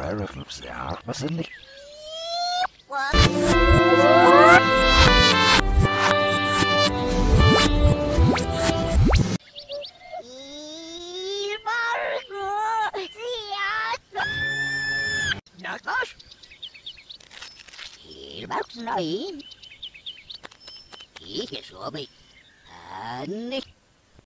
عارف نفسي أعرف بس إني Nagos? Hilbaks noin. Kiike Suomi. Anni.